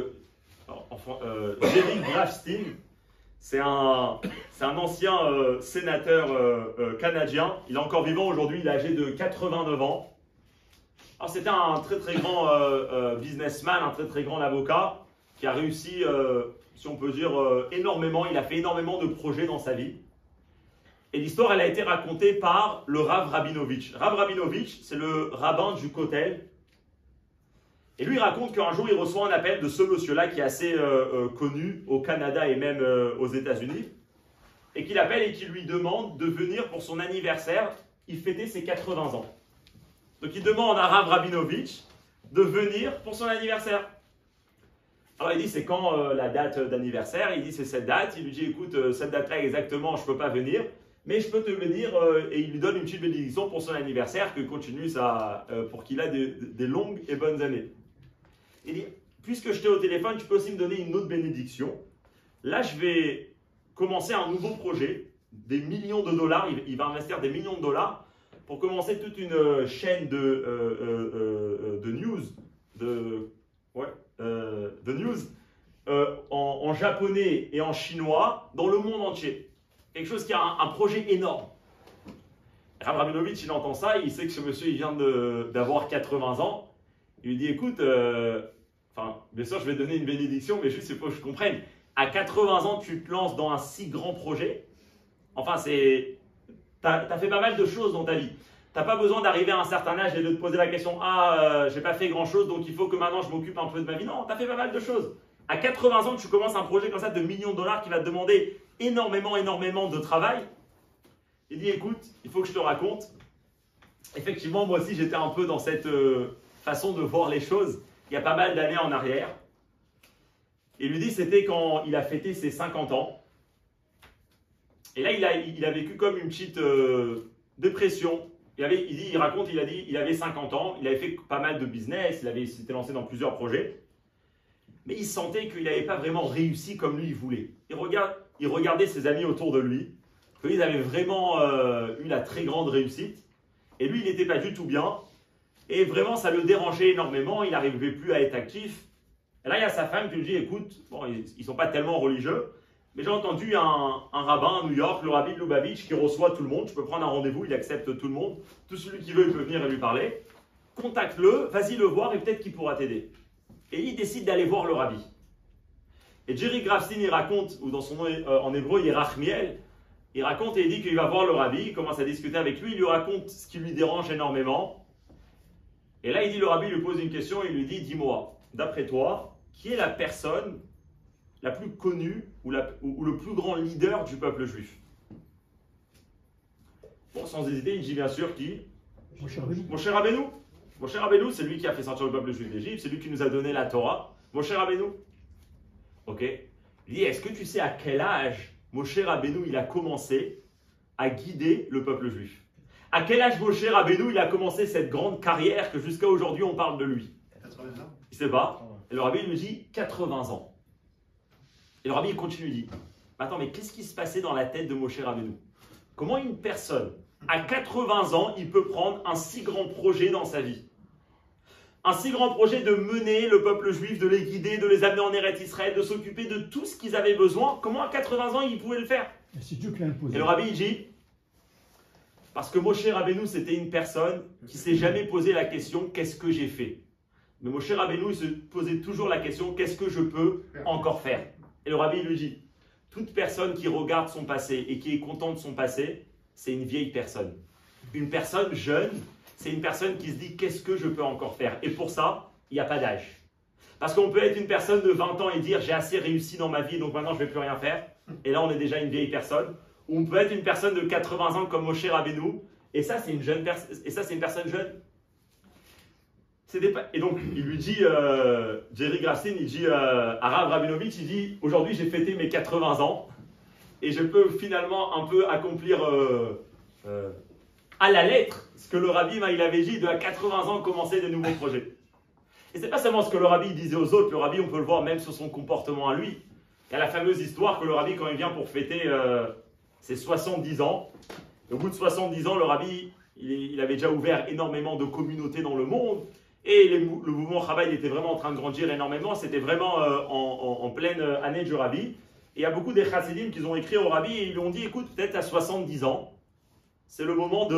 Jerry Grafstein. C'est un ancien sénateur canadien. Il est encore vivant aujourd'hui, il est âgé de 89 ans. Alors c'était un très très grand businessman, un très très grand avocat qui a réussi, si on peut dire, énormément. Il a fait énormément de projets dans sa vie. Et l'histoire, elle a été racontée par le Rav Rabinovitch. Rav Rabinovitch, c'est le rabbin du Kotel. Et lui, il raconte qu'un jour, il reçoit un appel de ce monsieur-là qui est assez connu au Canada et même aux États-Unis. Et qu'il appelle et qui lui demande de venir pour son anniversaire. Il fêtait ses 80 ans. Donc, il demande à Rav Rabinovitch de venir pour son anniversaire. Alors, il dit, c'est quand la date d'anniversaire? Il dit, c'est cette date. Il lui dit, écoute, cette date-là exactement, je ne peux pas venir. Mais je peux te venir, et il lui donne une petite bénédiction pour son anniversaire, que continue ça, pour qu'il ait des longues et bonnes années. Il dit, puisque je t'ai au téléphone, tu peux aussi me donner une autre bénédiction. Là, je vais commencer un nouveau projet, des millions de dollars, il va investir des millions de dollars pour commencer toute une chaîne de news, en japonais et en chinois dans le monde entier. Quelque chose qui a un projet énorme. Rav Rabinovitch, il entend ça, il sait que ce monsieur, il vient d'avoir 80 ans. Il lui dit, écoute, bien sûr, je vais donner une bénédiction, mais juste, il faut que je comprenne. À 80 ans, tu te lances dans un si grand projet. Enfin, t'as fait pas mal de choses dans ta vie. T'as pas besoin d'arriver à un certain âge et de te poser la question, j'ai pas fait grand chose, donc il faut que maintenant je m'occupe un peu de ma vie. Non, t'as fait pas mal de choses. À 80 ans, tu commences un projet comme ça de millions de dollars qui va te demander énormément de travail. Il dit, écoute, il faut que je te raconte. Effectivement, moi aussi, j'étais un peu dans cette façon de voir les choses il y a pas mal d'années en arrière. Il lui dit, c'était quand il a fêté ses 50 ans. Et là, il a vécu comme une petite dépression. Il raconte, il avait 50 ans, il avait fait pas mal de business, il s'était lancé dans plusieurs projets. Mais il sentait qu'il n'avait pas vraiment réussi comme lui il voulait. Il regardait ses amis autour de lui, qu'ils avaient vraiment eu la très grande réussite. Et lui, il n'était pas du tout bien. Et vraiment, ça le dérangeait énormément. Il n'arrivait plus à être actif. Et là, il y a sa femme qui lui dit, écoute, bon, ils ne sont pas tellement religieux, mais j'ai entendu un rabbin à New York, le rabbi de Lubavitch, qui reçoit tout le monde. Tu peux prendre un rendez-vous, il accepte tout le monde. Tout celui qui veut, il peut venir et lui parler. Contacte-le, vas-y le voir et peut-être qu'il pourra t'aider. Et il décide d'aller voir le rabbi. Et Jerry Grafstein, il raconte, ou dans son nom en hébreu, il est Rachmiel, il raconte et il dit qu'il va voir le rabbi, il commence à discuter avec lui, il lui raconte ce qui lui dérange énormément. Et là, il dit, le rabbi lui pose une question, il lui dit, dis-moi, d'après toi, qui est la personne la plus connue ou le plus grand leader du peuple juif? Bon, sans hésiter, il dit bien sûr qui? Moshe Rabbeinu. Moshe Rabbeinu, c'est lui qui a fait sortir le peuple juif d'Égypte, c'est lui qui nous a donné la Torah. Moshe Rabbeinu. Ok. Il dit, est-ce que tu sais à quel âge Moshe Rabbeinu il a commencé à guider le peuple juif? À quel âge Moshe Rabbeinu il a commencé cette grande carrière que jusqu'à aujourd'hui on parle de lui? 80 ans. Il ne sait pas. Et le rabbi lui dit 80 ans. Et le rabbi il continue, il dit, attends, mais qu'est-ce qui se passait dans la tête de Moshe Rabbeinu? Comment une personne à 80 ans, il peut prendre un si grand projet dans sa vie? Un si grand projet de mener le peuple juif, de les guider, de les amener en Eretz Israël, de s'occuper de tout ce qu'ils avaient besoin. Comment à 80 ans, il pouvait le faire? C'est Dieu qui l'a imposé. Et le rabbi, il dit, parce que Moshe Rabbeinu, c'était une personne qui ne s'est jamais posé la question, qu'est-ce que j'ai fait? Mais Moshe Rabbeinu, il se posait toujours la question, qu'est-ce que je peux encore faire? Et le rabbi, il lui dit, toute personne qui regarde son passé et qui est content de son passé, c'est une vieille personne. Une personne jeune, c'est une personne qui se dit qu'est-ce que je peux encore faire? Et pour ça, il n'y a pas d'âge. Parce qu'on peut être une personne de 20 ans et dire j'ai assez réussi dans ma vie, donc maintenant je ne vais plus rien faire. Et là, on est déjà une vieille personne. Ou on peut être une personne de 80 ans comme Moshe Rabbeinu. Et ça, c'est une personne jeune. Et donc, il lui dit, Jerry Grafstein, il dit à Rav Rabinovitch, il dit aujourd'hui j'ai fêté mes 80 ans et je peux finalement un peu accomplir à la lettre ce que le Rabbi il avait dit de à 80 ans commencer de nouveaux projets. Et c'est pas seulement ce que le Rabbi disait aux autres, le Rabbi on peut le voir même sur son comportement à lui. Il y a la fameuse histoire que le Rabbi quand il vient pour fêter ses 70 ans, au bout de 70 ans le Rabbi il avait déjà ouvert énormément de communautés dans le monde. Et le mouvement Chabad était vraiment en train de grandir énormément. C'était vraiment en pleine année du Rabbi. Et il y a beaucoup des chassidim qui ont écrit au Rabbi et ils lui ont dit écoute, peut-être à 70 ans, c'est le moment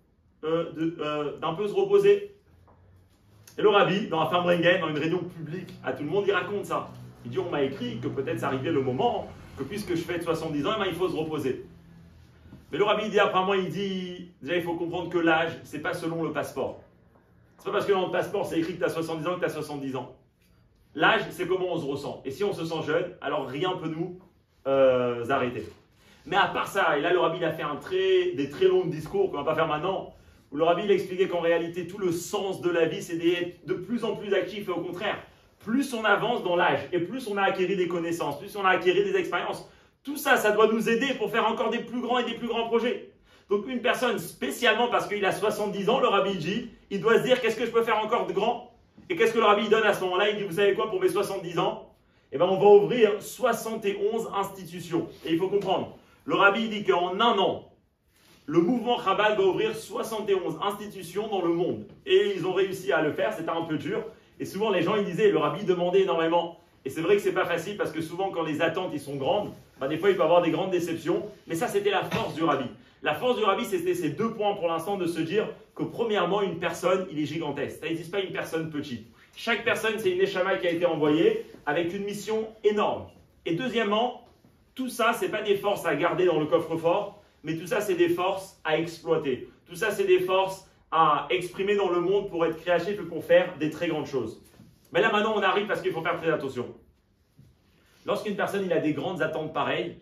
d'un peu se reposer. Et le Rabbi, dans la Farbrengen, dans une réunion publique, à tout le monde, il raconte ça. Il dit on m'a écrit que peut-être ça arrivait le moment que puisque je fête 70 ans, il faut se reposer. Mais le Rabbi dit après moi, il dit déjà il faut comprendre que l'âge, c'est pas selon le passeport. C'est pas parce que dans le passeport c'est écrit que tu as 70 ans que tu as 70 ans. L'âge, c'est comment on se ressent. Et si on se sent jeune, alors rien ne peut nous arrêter. Mais à part ça, et là le Rabbi il a fait des très longs discours qu'on ne va pas faire maintenant, où le Rabbi il expliquait qu'en réalité tout le sens de la vie c'est d'être de plus en plus actif et au contraire, plus on avance dans l'âge et plus on a acquis des connaissances, plus on a acquis des expériences, tout ça, ça doit nous aider pour faire encore des plus grands et des plus grands projets. Donc une personne, spécialement parce qu'il a 70 ans, le Rabbi dit, il doit se dire qu'est-ce que je peux faire encore de grand? Et qu'est-ce que le Rabbi donne à ce moment-là? Il dit, vous savez quoi, pour mes 70 ans, eh ben, on va ouvrir 71 institutions. Et il faut comprendre, le Rabbi dit qu'en un an, le mouvement Chabad va ouvrir 71 institutions dans le monde. Et ils ont réussi à le faire, c'était un peu dur. Et souvent les gens ils disaient, le Rabbi demandait énormément. Et c'est vrai que c'est pas facile parce que souvent quand les attentes ils sont grandes, ben, des fois il peut y avoir des grandes déceptions. Mais ça c'était la force du Rabbi. La force du Rabbi, c'était ces deux points pour l'instant de se dire que premièrement, une personne, il est gigantesque. Ça n'existe pas une personne petite. Chaque personne, c'est une Neshama qui a été envoyée avec une mission énorme. Et deuxièmement, tout ça, ce n'est pas des forces à garder dans le coffre-fort, mais tout ça, c'est des forces à exploiter. Tout ça, c'est des forces à exprimer dans le monde pour être créatif et pour faire des très grandes choses. Mais là, maintenant, on arrive parce qu'il faut faire très attention. Lorsqu'une personne il a des grandes attentes pareilles,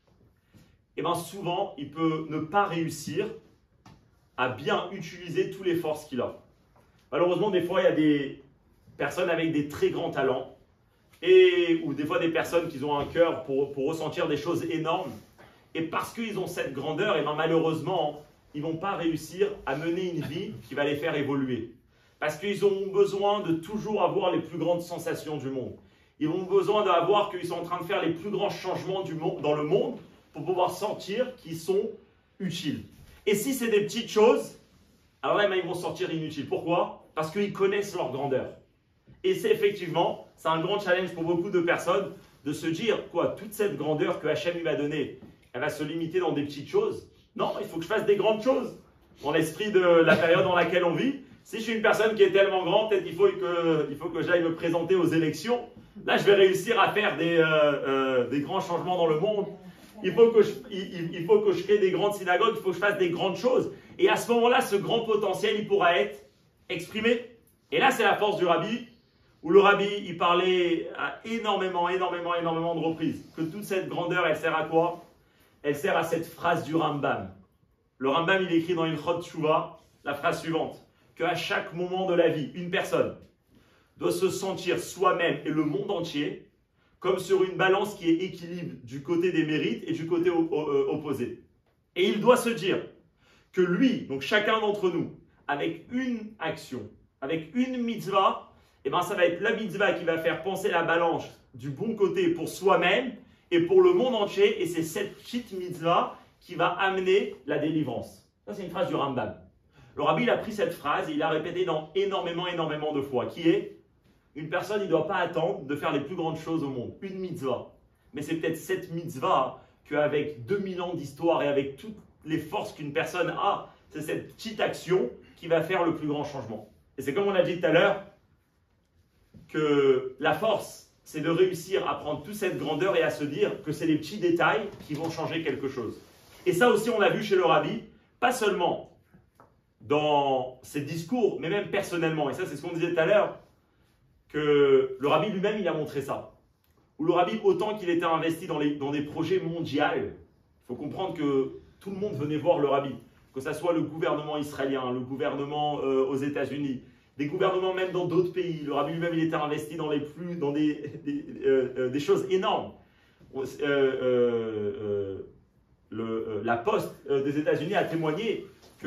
et bien souvent, il peut ne pas réussir à bien utiliser toutes les forces qu'il a. Malheureusement, des fois, il y a des personnes avec des très grands talents, ou des fois des personnes qui ont un cœur pour ressentir des choses énormes. Et parce qu'ils ont cette grandeur, et bien malheureusement, ils ne vont pas réussir à mener une vie qui va les faire évoluer. Parce qu'ils ont besoin de toujours avoir les plus grandes sensations du monde. Ils ont besoin d'avoir qu'ils sont en train de faire les plus grands changements dans le monde, pour pouvoir sentir qu'ils sont utiles. Et si c'est des petites choses, alors là, ils vont sortir inutiles. Pourquoi? Parce qu'ils connaissent leur grandeur. Et c'est effectivement, c'est un grand challenge pour beaucoup de personnes de se dire, quoi, toute cette grandeur que Hachem m'a donnée, elle va se limiter dans des petites choses? Non, il faut que je fasse des grandes choses. Dans l'esprit de la période dans laquelle on vit, si je suis une personne qui est tellement grande, peut-être qu'il faut que j'aille me présenter aux élections. Là, je vais réussir à faire des grands changements dans le monde. Il faut que je crée des grandes synagogues, il faut que je fasse des grandes choses. Et à ce moment-là, ce grand potentiel, il pourra être exprimé. Et là, c'est la force du Rabbi, où le Rabbi, il parlait à énormément de reprises. Que toute cette grandeur, elle sert à quoi? Elle sert à cette phrase du Rambam. Le Rambam, il écrit dans une Chod Tshuva la phrase suivante. Qu'à chaque moment de la vie, une personne doit se sentir soi-même et le monde entier comme sur une balance qui est équilibre du côté des mérites et du côté opposé. Et il doit se dire que lui, donc chacun d'entre nous, avec une action, avec une mitzvah, eh ben ça va être la mitzvah qui va faire penser la balance du bon côté pour soi-même et pour le monde entier. Et c'est cette petite mitzvah qui va amener la délivrance. Ça, c'est une phrase du Rambam. Le Rabbi, il a pris cette phrase et il l'a répétée dans énormément de fois, qui est: une personne, il ne doit pas attendre de faire les plus grandes choses au monde. Une mitzvah. Mais c'est peut-être cette mitzvah qu'avec 2000 ans d'histoire et avec toutes les forces qu'une personne a, c'est cette petite action qui va faire le plus grand changement. Et c'est comme on a dit tout à l'heure, que la force, c'est de réussir à prendre toute cette grandeur et à se dire que c'est les petits détails qui vont changer quelque chose. Et ça aussi, on l'a vu chez le Rabbi, pas seulement dans ses discours, mais même personnellement. Et ça, c'est ce qu'on disait tout à l'heure, que le rabbi lui-même, il a montré ça. Où le rabbi, autant qu'il était investi dans des projets mondiaux, il faut comprendre que tout le monde venait voir le rabbi. Que ce soit le gouvernement israélien, le gouvernement aux États-Unis, des gouvernements même dans d'autres pays. Le rabbi lui-même, il était investi dans des choses énormes. La Poste des États-Unis a témoigné que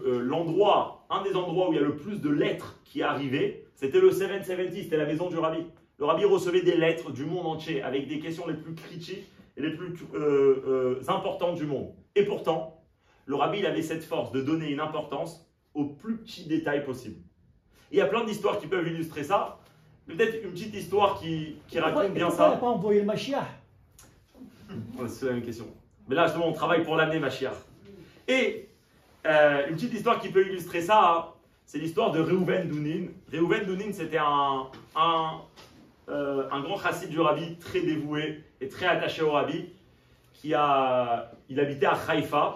un des endroits où il y a le plus de lettres qui arrivaient, c'était le 770, c'était la maison du rabbi. Le rabbi recevait des lettres du monde entier avec des questions les plus critiques et les plus importantes du monde. Et pourtant, le rabbi il avait cette force de donner une importance aux plus petits détails possibles. Et il y a plein d'histoires qui peuvent illustrer ça. Peut-être une petite histoire qui raconte bien ça. Il n'a pas envoyé le Mashiach. C'est la même question. Mais là, justement, on travaille pour l'amener, Mashiach. Et une petite histoire qui peut illustrer ça, hein, c'est l'histoire de Reuven Dounin. Reuven Dounin, c'était un grand chassid du rabbi, très dévoué et très attaché au rabbi, il habitait à Haïfa.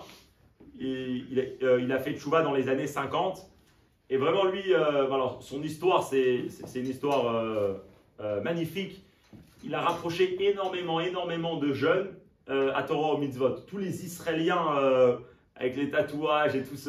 Il a fait tchouva dans les années 50. Et vraiment, lui, alors, son histoire, c'est une histoire magnifique. Il a rapproché énormément de jeunes à Torah au mitzvot. Tous les Israéliens avec les tatouages et tout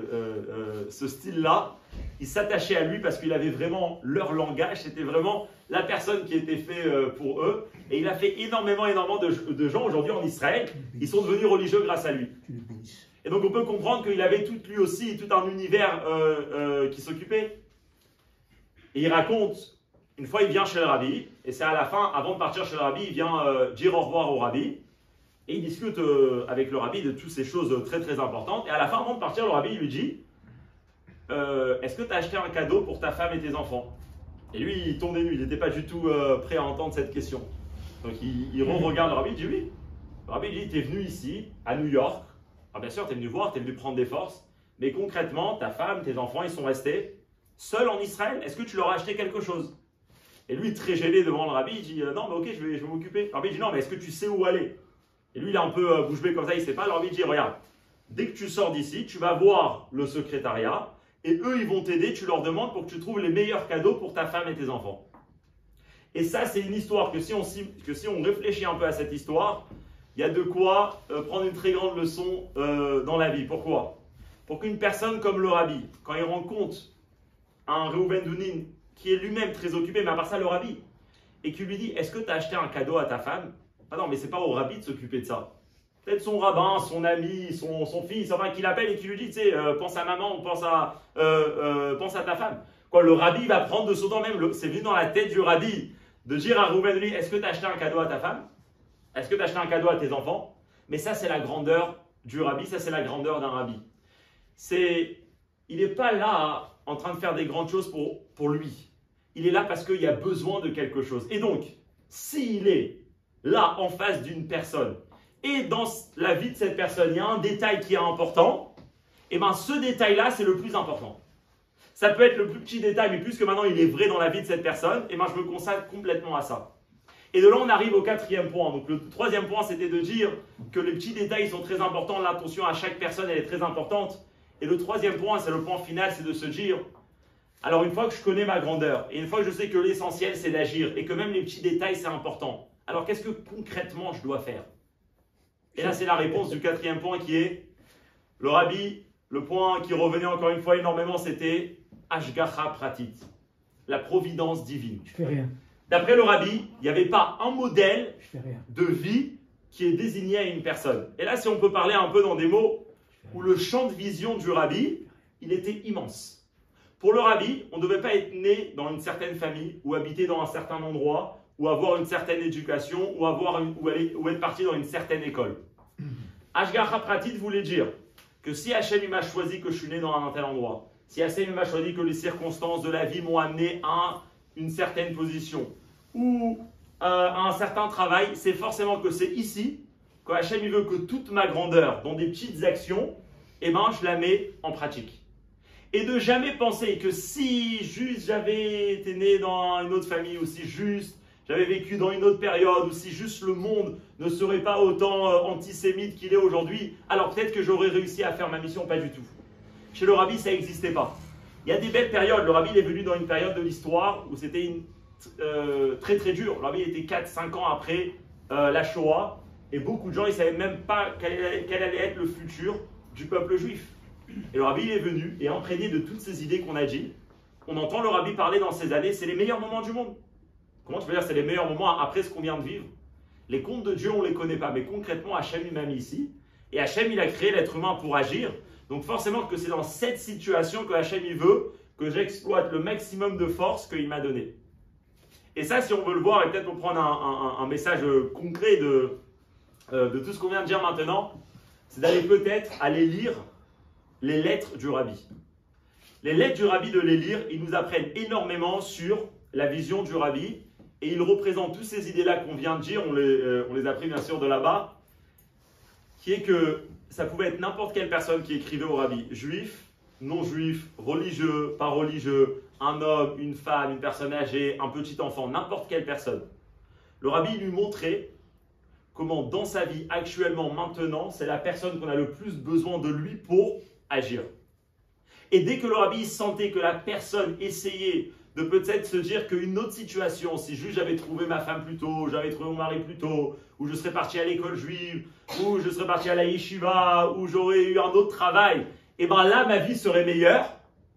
ce style-là, ils s'attachaient à lui parce qu'il avait vraiment leur langage. C'était vraiment la personne qui était faite pour eux. Et il a fait énormément de gens aujourd'hui en Israël. Ils sont devenus religieux grâce à lui. Et donc on peut comprendre qu'il avait lui aussi tout un univers qui s'occupait. Et il raconte, une fois il vient chez le rabbi, et c'est à la fin, avant de partir chez le rabbi, il vient dire au revoir au rabbi. Et il discute avec le rabbi de toutes ces choses très importantes. Et à la fin, avant de partir, le rabbi lui dit est-ce que tu as acheté un cadeau pour ta femme et tes enfants? Et lui, il tombe des nues, il n'était pas du tout prêt à entendre cette question. Donc il regarde le rabbi, il dit oui. Le rabbi dit tu es venu ici, à New York. Alors bien sûr, tu es venu voir, tu es venu prendre des forces. Mais concrètement, ta femme, tes enfants, ils sont restés seuls en Israël. Est-ce que tu leur as acheté quelque chose? Et lui, très gêné devant le rabbi, il dit non, mais ok, je vais m'occuper. Le rabbi dit non, mais est-ce que tu sais où aller? Et lui, il est un peu bouche bée comme ça, il ne sait pas. Alors il dit, regarde, dès que tu sors d'ici, tu vas voir le secrétariat et eux, ils vont t'aider. Tu leur demandes pour que tu trouves les meilleurs cadeaux pour ta femme et tes enfants. Et ça, c'est une histoire que si on réfléchit un peu à cette histoire, il y a de quoi prendre une très grande leçon dans la vie. Pourquoi? Pour qu'une personne comme le rabbi, quand il rencontre un Reuven Dounin qui est lui-même très occupé, mais à part ça, le rabbi, et qui lui dit, est-ce que tu as acheté un cadeau à ta femme? Ah non, mais c'est pas au rabbi de s'occuper de ça. Peut-être son rabbin, son ami, son fils, enfin, qui l'appelle et qui lui dit, tu sais, pense à maman ou pense à ta femme. Quoi, le rabbi va prendre de son temps même, c'est venu dans la tête du rabbi de dire à Reuven, est-ce que tu as acheté un cadeau à ta femme? Est-ce que tu as acheté un cadeau à tes enfants? Mais ça, c'est la grandeur du rabbi, ça, c'est la grandeur d'un rabbi. Il n'est pas là en train de faire des grandes choses pour lui. Il est là parce qu'il y a besoin de quelque chose. Et donc, s'il est là en face d'une personne et dans la vie de cette personne, il y a un détail qui est important, et bien ce détail-là, c'est le plus important. Ça peut être le plus petit détail, mais puisque maintenant il est vrai dans la vie de cette personne, et ben je me consacre complètement à ça. Et de là, on arrive au quatrième point. Donc le troisième point, c'était de dire que les petits détails sont très importants, l'attention à chaque personne, elle est très importante. Et le troisième point, c'est le point final, c'est de se dire, alors une fois que je connais ma grandeur, et une fois que je sais que l'essentiel, c'est d'agir, et que même les petits détails, c'est important, alors qu'est-ce que concrètement je dois faire? Et là, c'est la réponse du quatrième point qui est, le rabbi, le point qui revenait encore une fois énormément, c'était Ashgacha Pratit, la providence divine. Je fais rien. D'après le rabbi, il n'y avait pas un modèle de vie qui est désigné à une personne. Et là, si on peut parler un peu dans des mots où le champ de vision du rabbi, il était immense. Pour le rabbi, on ne devait pas être né dans une certaine famille ou habiter dans un certain endroit ou avoir une certaine éducation ou être parti dans une certaine école. Ashgacha Pratit voulait dire que si Hachem m'a choisi que je suis né dans un tel endroit, si Hachem m'a choisi que les circonstances de la vie m'ont amené à une certaine position ou à un certain travail, c'est forcément que c'est ici que Hachem il veut que toute ma grandeur, dans des petites actions, eh ben, je la mets en pratique. Et de jamais penser que si juste j'avais été né dans une autre famille, ou si juste j'avais vécu dans une autre période, ou si juste le monde ne serait pas autant antisémite qu'il est aujourd'hui, alors peut-être que j'aurais réussi à faire ma mission, pas du tout. Chez le rabbi, ça n'existait pas. Il y a des belles périodes. Le rabbi il est venu dans une période de l'histoire où c'était très très dur. Le rabbi était 4-5 ans après la Shoah. Et beaucoup de gens ne savaient même pas quel allait être le futur du peuple juif. Et le rabbi il est venu et imprégné de toutes ces idées qu'on a dit. On entend le rabbi parler dans ces années, c'est les meilleurs moments du monde. Comment tu peux dire c'est les meilleurs moments après ce qu'on vient de vivre? Les contes de Dieu, on ne les connaît pas, mais concrètement, Hachem il m'a mis ici. Et Hachem, il a créé l'être humain pour agir. Donc forcément que c'est dans cette situation que Hachem, il veut que j'exploite le maximum de force qu'il m'a donné. Et ça, si on veut le voir, et peut-être pour prendre un message concret de tout ce qu'on vient de dire maintenant, c'est d'aller peut-être aller lire les lettres du rabbi. Les lettres du rabbi, de les lire, ils nous apprennent énormément sur la vision du rabbi. Et ils représentent toutes ces idées-là qu'on vient de dire, on les a pris bien sûr de là-bas, qui est que ça pouvait être n'importe quelle personne qui écrivait au rabbi, juif, non juif, religieux, pas religieux, un homme, une femme, une personne âgée, un petit enfant, n'importe quelle personne. Le rabbi lui montrait comment dans sa vie actuellement, maintenant, c'est la personne qu'on a le plus besoin de lui pour agir. Et dès que le rabbi sentait que la personne essayait de peut-être se dire qu'une autre situation, si juste j'avais trouvé ma femme plus tôt, j'avais trouvé mon mari plus tôt, ou je serais parti à l'école juive, ou je serais parti à la yeshiva, ou j'aurais eu un autre travail, et bien là, ma vie serait meilleure.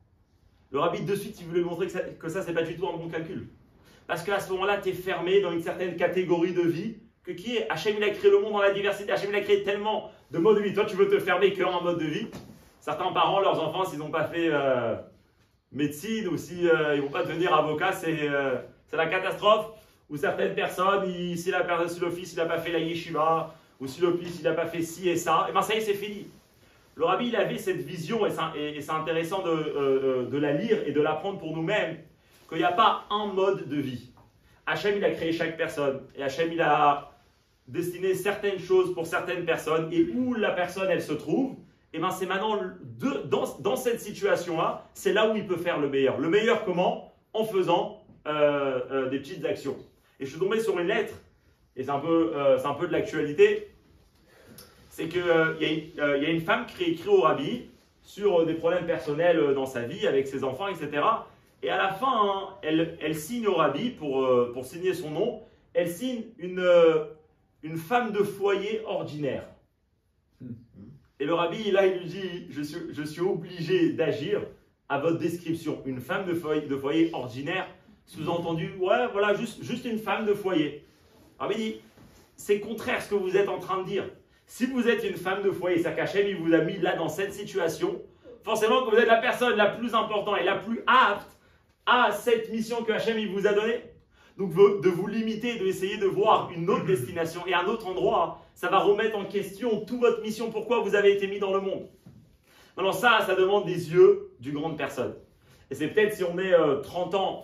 Le rabbi, de suite, il voulait montrer que ça c'est pas du tout un bon calcul. Parce qu'à ce moment-là, tu es fermé dans une certaine catégorie de vie, que qui est Hachem, il a créé le monde dans la diversité, Hachem, il a créé tellement de modes de vie. Toi, tu veux te fermer qu'en mode de vie. Certains parents, leurs enfants, s'ils n'ont pas fait médecine ou s'ils ne vont pas devenir avocat, c'est la catastrophe. Ou certaines personnes, si le fils n'a pas fait la yeshiva, ou si le fils n'a pas fait ci et ça, et bien ça y est, c'est fini. Le rabbi, il avait cette vision, et c'est intéressant de la lire et de l'apprendre pour nous-mêmes, qu'il n'y a pas un mode de vie. Hachem, il a créé chaque personne, et Hachem, il a destiné certaines choses pour certaines personnes, et où la personne, elle se trouve, et bien c'est maintenant, dans cette situation-là, c'est là où il peut faire le meilleur. Le meilleur comment? En faisant des petites actions. Et je suis tombé sur une lettre, et c'est un peu de l'actualité, c'est qu'il y a une femme qui écrit au rabbi sur des problèmes personnels dans sa vie, avec ses enfants, etc. Et à la fin, elle signe au rabbi, pour signer son nom, elle signe une femme de foyer ordinaire. Et le rabbi, là, il lui dit, je suis obligé d'agir à votre description. Une femme de foyer ordinaire, sous-entendu, ouais, voilà, juste une femme de foyer. Le rabbi dit, c'est contraire à ce que vous êtes en train de dire. Si vous êtes une femme de foyer, c'est qu'Hachem, il vous a mis là dans cette situation, forcément que vous êtes la personne la plus importante et la plus apte à cette mission que Hachem, il vous a donnée. Donc de vous limiter, d'essayer de voir une autre destination et un autre endroit, ça va remettre en question toute votre mission, pourquoi vous avez été mis dans le monde. Alors ça demande des yeux d'une grande personne. Et c'est peut-être si on est 30 ans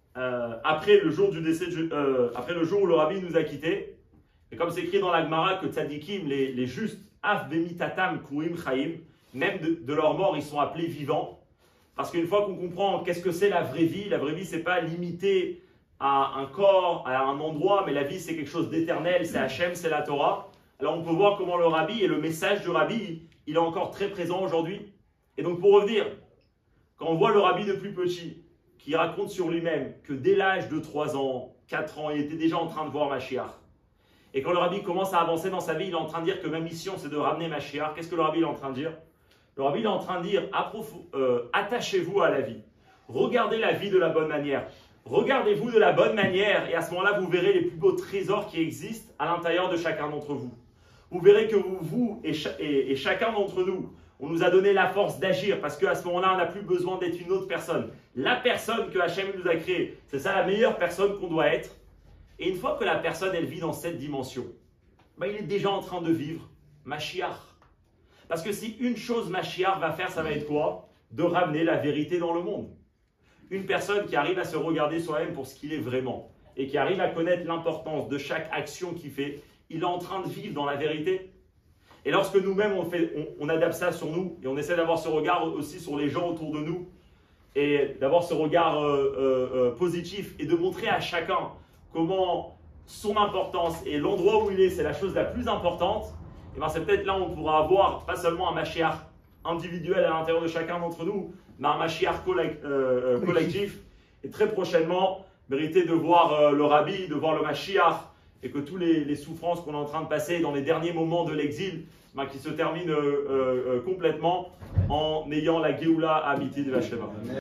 après le jour du décès, après le jour où le rabbi nous a quittés, et comme c'est écrit dans la Gemara que tzadikim, les justes, af bemitatam kuim chaim, même de leur mort, ils sont appelés vivants. Parce qu'une fois qu'on comprend qu'est-ce que c'est la vraie vie c'est pas limité à un corps, à un endroit, mais la vie c'est quelque chose d'éternel, c'est Hachem, c'est la Torah. Alors on peut voir comment le rabbi et le message du rabbi, il est encore très présent aujourd'hui. Et donc pour revenir, quand on voit le rabbi de plus petit, qui raconte sur lui-même que dès l'âge de 3 ans, 4 ans, il était déjà en train de voir Mashiach. Et quand le rabbi commence à avancer dans sa vie, il est en train de dire que ma mission c'est de ramener Mashiach. Qu'est-ce que le rabbi est en train de dire? Le rabbi est en train de dire, attachez-vous à la vie. Regardez la vie de la bonne manière. Regardez-vous de la bonne manière et à ce moment-là, vous verrez les plus beaux trésors qui existent à l'intérieur de chacun d'entre vous. Vous verrez que vous et chacun d'entre nous, on nous a donné la force d'agir parce qu'à ce moment-là, on n'a plus besoin d'être une autre personne. La personne que Hachem nous a créée, c'est ça la meilleure personne qu'on doit être. Et une fois que la personne, elle vit dans cette dimension, il est déjà en train de vivre Mashiach. Parce que si une chose Mashiach va faire, ça va être quoi? De ramener la vérité dans le monde. Une personne qui arrive à se regarder soi-même pour ce qu'il est vraiment et qui arrive à connaître l'importance de chaque action qu'il fait, il est en train de vivre dans la vérité. Et lorsque nous-mêmes, on adapte ça sur nous et on essaie d'avoir ce regard aussi sur les gens autour de nous et d'avoir ce regard positif et de montrer à chacun comment son importance et l'endroit où il est, c'est la chose la plus importante, et bien c'est peut-être là où on pourra avoir pas seulement un Mashiach individuel à l'intérieur de chacun d'entre nous, mais un Mashiach collectif. Et très prochainement, mériter de voir le Rabbi, de voir le Mashiach, et que tous les souffrances qu'on est en train de passer dans les derniers moments de l'exil, qui se terminent complètement en ayant la Géoula Amiti de la Shlema.